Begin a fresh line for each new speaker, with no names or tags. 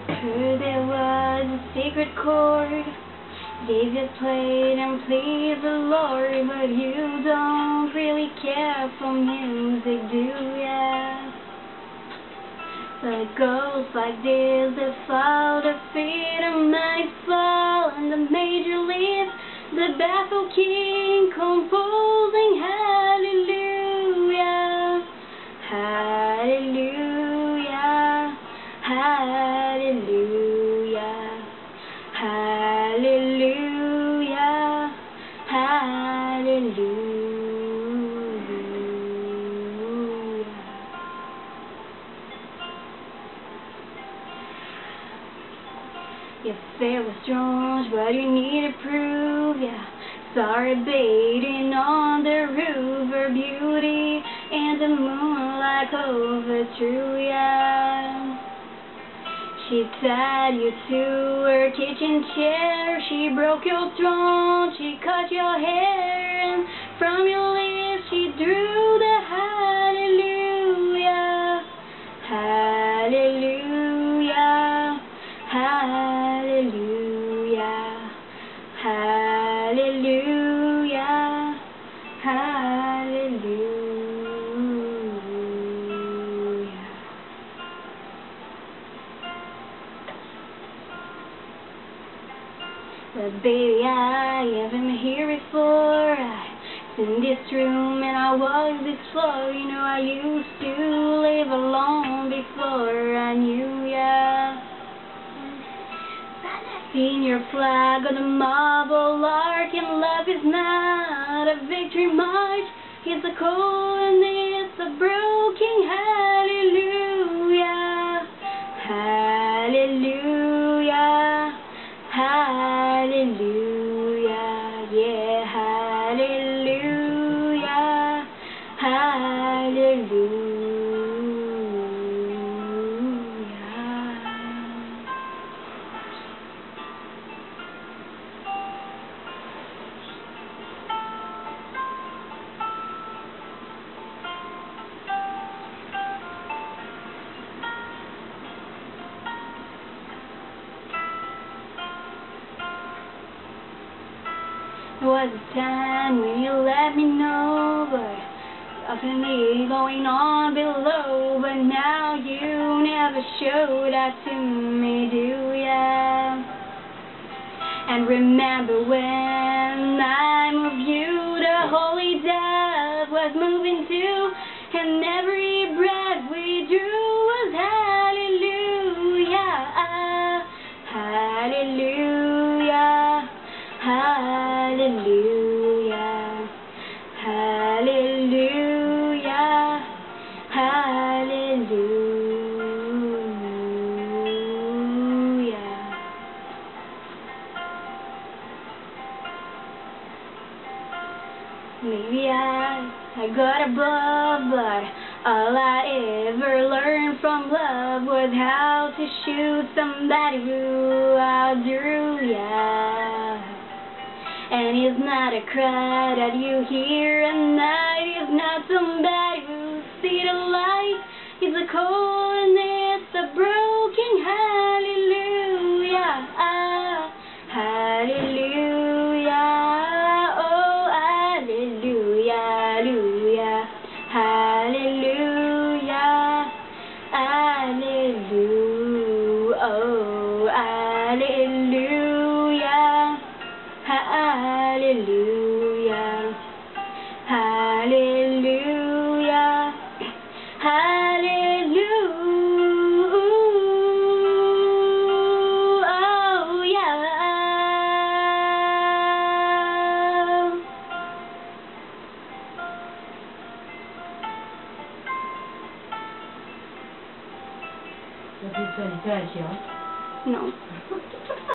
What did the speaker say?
Heard there was a secret chord David played and pleased the Lord, but you don't really care for music, do ya? But it goes like this: the fall, the feet of my fall, and the major lift, the baffled king composing hallelujah, hallelujah, hallelujah, hallelujah, hallelujah. Your faith was strong, but you need to prove, yeah. Sorry, baiting on the roof, her beauty and the moonlight overthrew, yeah. She tied you to her kitchen chair, she broke your throne, she cut your hair, and from your lips she drew the hallelujah, hallelujah, hallelujah, hallelujah, hallelujah. But baby, I haven't been here before. I've in this room and I walk this floor. You know I used to live alone before I knew ya. Seen your flag on the marble arch, and love is not a victory march. It's a cold and it's a broken hallelujah, hallelujah, hallelujah, yeah, hallelujah, hallelujah. There was a time when you let me know, but definitely going on below. But now you never show that to me, do ya? And remember when I moved you, the holy dove was moving too, and every breath we drew was hallelujah, hallelujah, hallelujah, hallelujah, hallelujah. Maybe I got above, but all I ever learned from love was how to shoot somebody who outdrew ya. And it's not a cry that you hear at night, it's not somebody who see the light, it's a cold and it's a broken hallelujah, hallelujah, oh hallelujah, hallelujah, hallelujah, hallelujah, oh hallelujah, hallelujah, hallelujah, hallelujah, oh yeah.
这是这里在小。
No.